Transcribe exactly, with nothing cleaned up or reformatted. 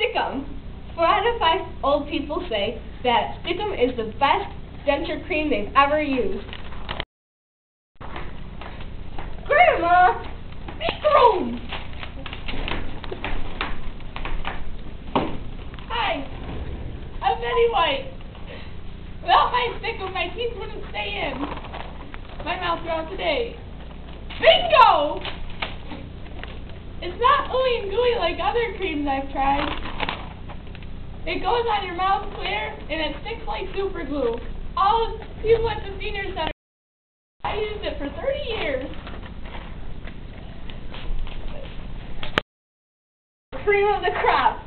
Stickum. Four out of five old people say that Stickum is the best denture cream they've ever used. Grandma, make room! Hi, I'm Betty White. Without my Stickum, my teeth wouldn't stay in my mouth throughout the day. Bingo! It's not ooey and gooey like other creams I've tried. It goes on your mouth clear, and it sticks like super glue. All people at the senior center, I used it for thirty years. Cream of the crop.